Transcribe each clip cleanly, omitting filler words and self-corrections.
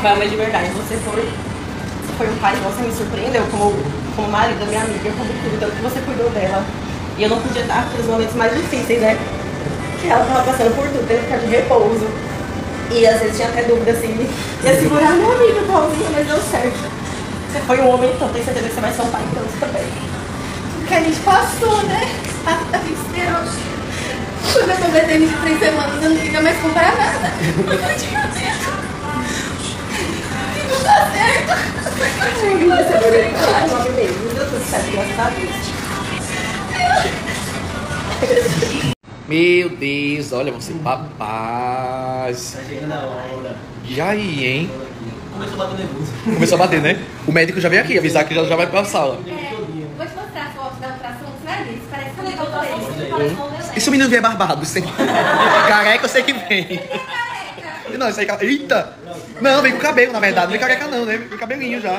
Rafael, mas de verdade, você foi um pai que você me surpreendeu como marido da minha amiga, como tudo, tanto que você cuidou dela. E eu não podia estar nos momentos mais difíceis, né? Que ela tava passando por tudo, teve que ficar de repouso. E às vezes tinha até dúvida assim, ia segurar meu amigo igualzinho, mas deu certo. Você foi um homem, então tenho certeza que você vai ser um pai tanto também. Porque a gente passou, né? A gente esperou. Quando eu tô bebendo de 3 semanas, eu não queria mais comprar nada. Eu não tinha medo. E não dá certo. Você vai ficar 9 meses, não deu tudo certo, graças a Deus. Meu Deus, olha você, papaz. Tá chegando a hora. E aí, hein? Começou a bater nervoso. Começou a bater, né? O médico já veio aqui avisar que já vai pra sala. Vou te mostrar a foto da ultrassom, você vai ver. Parece que eu tô E se o menino vier barbado? Sem... Careca, eu sei que vem. Não, isso aí... Eita! Não, vem com cabelo, na verdade. Não vem careca não, né? Vem com cabelinho já.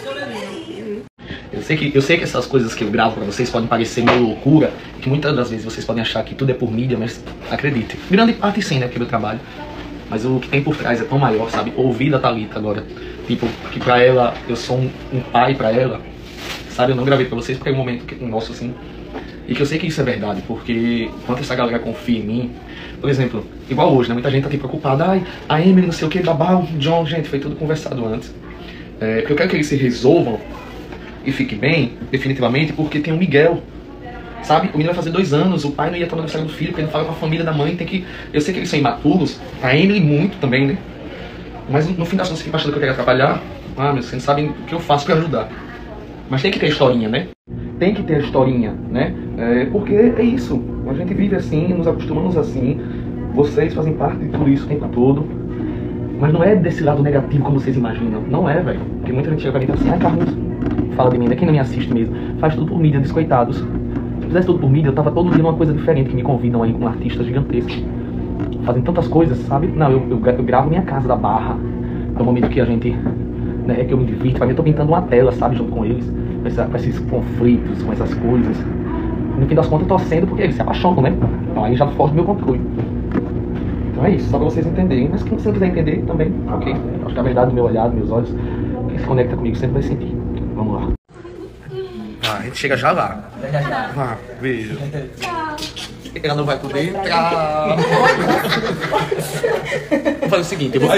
Eu sei que essas coisas que eu gravo pra vocês podem parecer meio loucura, que muitas das vezes vocês podem achar que tudo é por mídia, mas acredite, grande parte sim, né, porque é meu trabalho. Mas o que tem por trás é tão maior, sabe? Ouvir da Thalita agora, tipo, que pra ela, eu sou um pai pra ela, sabe? Eu não gravei pra vocês porque é um momento que, nosso, assim, e que eu sei que isso é verdade, porque enquanto essa galera confia em mim, por exemplo, igual hoje, né, muita gente tá aqui preocupada, ai, a Emily, não sei o que, babau, John, gente, foi tudo conversado antes. Porque eu quero que eles se resolvam e fique bem, definitivamente, porque tem o Miguel, sabe? O menino vai fazer 2 anos, o pai não ia estar no aniversário do filho, porque ele fala com a família da mãe, tem que... Eu sei que eles são imaturos, a Emily muito também, né? Mas no fim das contas, fica achando que eu quero atrapalhar. Ah, meu, vocês não sabem o que eu faço pra ajudar. Mas tem que ter historinha, né? Tem que ter historinha, né? Porque é isso, a gente vive assim, nos acostumamos assim, vocês fazem parte de tudo isso o tempo todo. Mas não é desse lado negativo como vocês imaginam, não é, velho. Porque muita gente chega pra mim e fala assim, ai, Carlos, fala de mim, né? Quem não me assiste mesmo, faz tudo por mídia, descoitados. Se fizesse tudo por mídia, eu tava todo dia numa coisa diferente, que me convidam aí com artistas gigantescos. Fazem tantas coisas, sabe? Não, eu gravo minha casa da Barra. É um momento que a gente, né, que eu me divirto. Pra mim, eu tô pintando uma tela, sabe? Junto com eles. Com esses conflitos, com essas coisas. No fim das contas, eu tô sendo porque eles se apaixonam, né? Então aí já foge do meu controle. Então é isso, só pra vocês entenderem. Mas quem você quiser entender também, ok? Acho que a verdade do meu olhar, dos meus olhos, quem se conecta comigo sempre vai sentir. Vamos lá. A gente chega já lá. Beijo. Tchau. Ela não vai poder entrar. Vou fazer o seguinte, eu vou...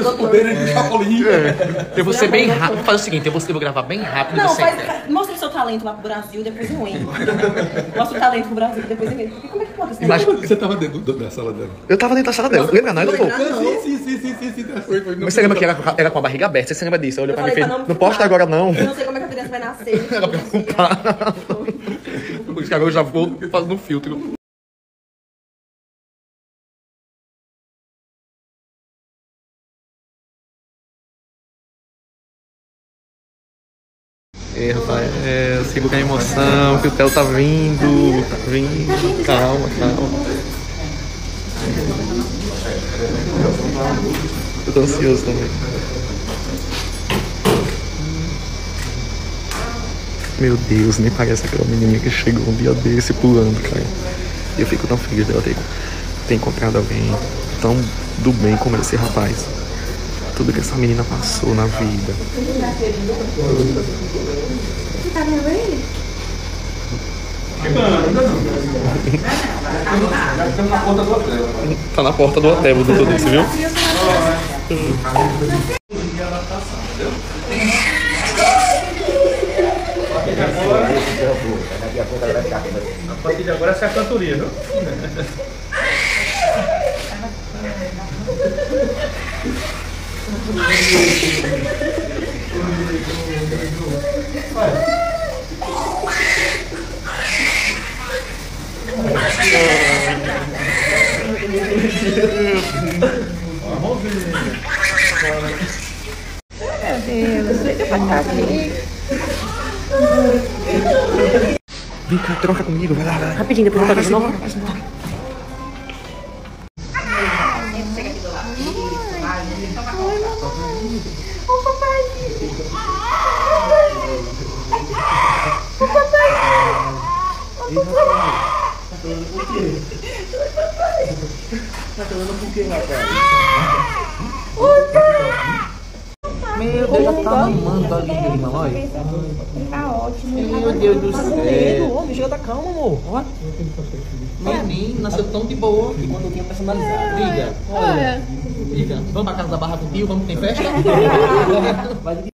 Eu vou ser bem rápido. Vou fazer o seguinte, eu vou gravar bem rápido. Não, mostra o seu talento lá pro Brasil, depois eu entro. Mostra o talento pro Brasil, depois eu entro. Porque como é que pode ser? Imagina... Você tava dentro da sala dela? Eu tava dentro da sala dela, lembra? Não, doutor? Sim. Foi. Mas você lembra que era com a barriga aberta? Você lembra disso? Olhou pra mim e fez, não posta agora não. Eu não sei como é que a criança vai nascer. Ela preocupada. Por isso que agora eu já vou fazendo um filtro. Rapaz, eu sigo com a emoção, que o Theo tá vindo, calma. Eu tô ansioso também. Meu Deus, nem parece aquela menininha que chegou um dia desse pulando, cara. E eu fico tão feliz dela ter encontrado alguém tão do bem como esse rapaz. Tudo que essa menina passou na vida. Você tá vendo ele? Tá na porta do hotel, o doutor disse, viu? A partir de agora essa é a cantoria, viu? Vem cá, troca comigo, vai lá. Rapidinho, depois eu faço de novo. Tá falando por quê, rapaz? Meu Deus, já tá mamando ali, irmão, olha. Tá ótimo. Meu Deus do céu. Homem, chega da calma, amor. Ó. Menino, nasceu tão de boa. E quando eu tinha personalizado. Liga, Olha. liga. Vamos pra casa da Barra do Tio, vamos que tem festa? Vai